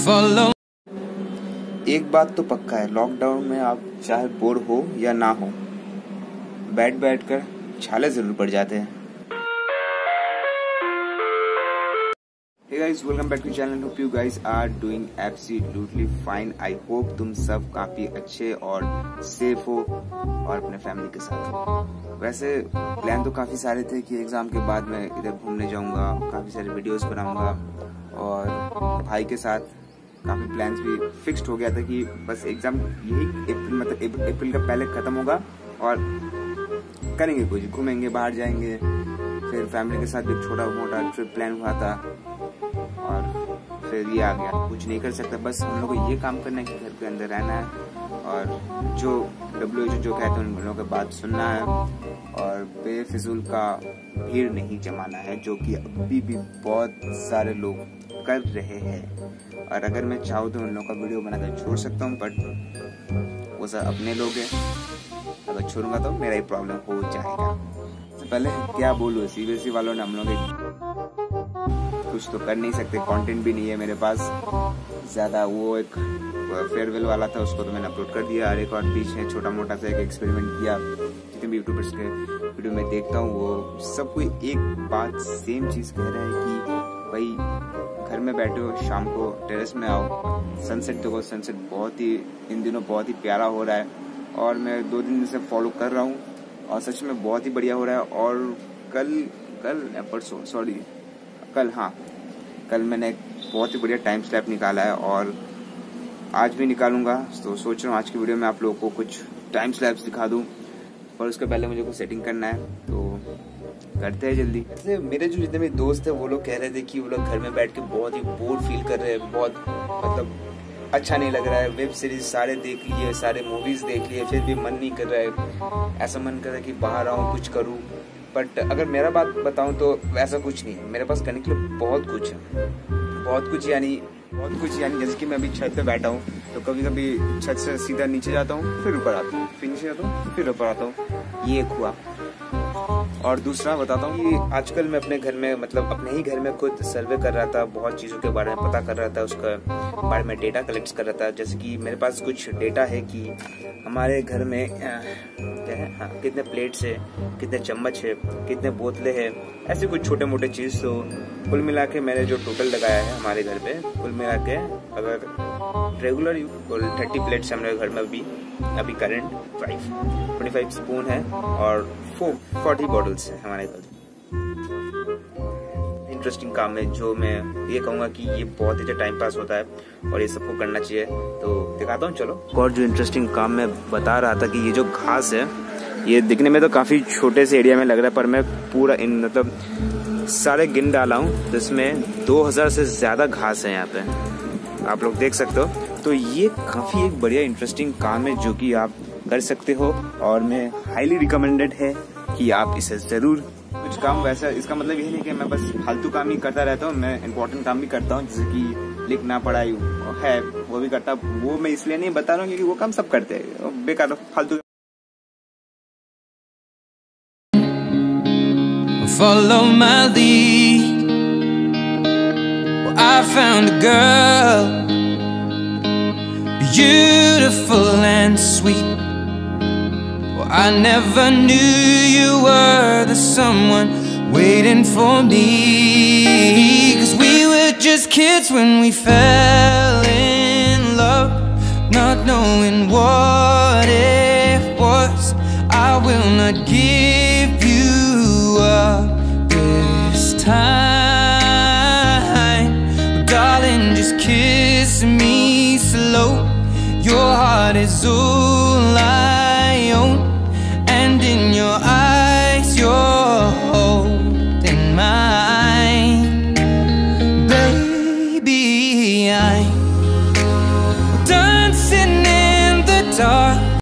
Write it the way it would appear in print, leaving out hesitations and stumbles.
follow. एक बात तो पक्का है, लॉकडाउन में आप चाहे बोर हो या ना हो, बैठ कर छाले जरूर पड़ जाते हैं। Hey guys, welcome back to channel. Hope you guys are doing absolutely fine. I hope तुम सब काफी अच्छे और सेफ हो और अपने फैमिली के साथ हो। वैसे प्लान तो काफी सारे थे कि एग्जाम के बाद मैं इधर घूमने जाऊंगा, काफी सारे वीडियोस बनाऊंगा और भाई के साथ काफी प्लान्स भी फिक्स्ड हो गया था कि बस एग्जाम यही अप्रैल का पहले खत्म होगा और करेंगे कुछ, घूमेंगे, बाहर जाएंगे। फिर फैमिली के साथ भी छोटा मोटा ट्रिप प्लान हुआ था और फिर ये आ गया। कुछ नहीं कर सकता, बस हम लोग को ये काम करना है कि घर के अंदर रहना है और जो WHO जो कहते हैं उन लोगों की बात सुनना है और बेफिजूल का भीड़ नहीं जमाना है, जो कि अभी भी बहुत सारे लोग कर रहे हैं। और अगर मैं चाहूँ तो उन लोगों का वीडियो बनाकर छोड़ सकता हूँ, बट वो सब अपने लोग हैं, अगर छोड़ूंगा तो मेरा ही प्रॉब्लम हो जाएगा। तो पहले क्या बोलूँ, CBSE वालों ने हम लोग कुछ तो कर नहीं सकते, कंटेंट भी नहीं है मेरे पास ज़्यादा। वो एक फेयरवेल वाला था, उसको तो मैंने अपलोड कर दिया। और एक और बीच में छोटा मोटा सा एक एक्सपेरिमेंट किया। जितने भी यूट्यूबर्स के वीडियो में देखता हूँ वो सब कोई एक बात सेम चीज़ कह रहा है कि भाई घर में बैठे हो, शाम को टेरेस में आओ, सनसेट देखो। सनसेट बहुत ही इन दिनों बहुत ही प्यारा हो रहा है और मैं 2 दिन से फॉलो कर रहा हूँ और सच में बहुत ही बढ़िया हो रहा है। और कल मैंने एक बहुत ही बढ़िया टाइम स्लैप निकाला है और आज भी निकालूंगा। तो सोच रहा हूँ आज की वीडियो में आप लोगों को कुछ टाइम स्लैप्स दिखा दूँ, पर उसके पहले मुझे कुछ सेटिंग करना है, तो करते हैं जल्दी। ऐसे मेरे जो जितने भी दोस्त हैं वो लोग कह रहे थे कि वो लोग घर में बैठ के बहुत ही बोर फील कर रहे हैं, बहुत मतलब अच्छा नहीं लग रहा है। वेब सीरीज सारे देख लिए, सारे मूवीज देख लिए, फिर भी मन नहीं कर रहा है। ऐसा मन कर रहा है कि बाहर आऊँ, कुछ करूँ। बट अगर मेरा बात बताऊं तो ऐसा कुछ नहीं है, मेरे पास करने के लिए बहुत कुछ है। बहुत कुछ यानी जैसे कि मैं अभी छत पे बैठा हूँ तो कभी कभी छत से सीधा नीचे जाता हूँ, फिर ऊपर आता हूँ, फिर नीचे जाता हूँ, फिर ऊपर आता हूँ। ये एक हुआ। और दूसरा बताता हूँ कि आजकल मैं अपने घर में मतलब अपने ही घर में खुद सर्वे कर रहा था, बहुत चीज़ों के बारे में पता कर रहा था, उसका बारे में डेटा कलेक्ट कर रहा था। जैसे कि मेरे पास कुछ डेटा है कि हमारे घर में क्या है, हाँ, कितने प्लेट्स है, कितने चम्मच है, कितने बोतलें हैं, ऐसे कुछ छोटे मोटे चीज़। तो कुल मिला के मैंने जो टोटल लगाया है हमारे घर पे, कुल मिला के अगर रेगुलर 30 प्लेट्स है हमारे घर में अभी करंट 25 स्पून है और 40 बॉटल्स है हमारे घर। इंटरेस्टिंग काम है जो मैं ये कहूँगा कि ये बहुत ही टाइम पास होता है और ये सबको करना चाहिए। तो दिखाता हूँ, चलो। और जो इंटरेस्टिंग काम मैं बता रहा था कि ये जो घास है, ये दिखने में तो काफ़ी छोटे से एरिया में लग रहा है, पर मैं पूरा मतलब सारे गिन डाला हूँ तो इसमें 2000 से ज़्यादा घास है यहाँ पे, आप लोग देख सकते हो। तो ये काफ़ी एक बढ़िया इंटरेस्टिंग काम है जो कि आप कर सकते हो और मैं हाईली रिकमेंडेड है कि आप इसे ज़रूर कुछ काम। वैसा इसका मतलब यही नहीं कि मैं बस फालतू काम ही करता रहता हूँ, मैं इंपॉर्टेंट काम भी करता हूँ, जैसे कि लिखना पढ़ाई है वो भी करता। वो मैं इसलिए नहीं बता रहा हूँ क्योंकि वो काम सब करते हैं, बेकार फालतू। Follow my lead. Well, I found a girl, beautiful and sweet. Well, I never knew you were the someone waiting for me. 'Cause we were just kids when we fell in love, not knowing what it was. I will not give you up this time, but darling, just kiss me slow. Your heart is all I own, and in your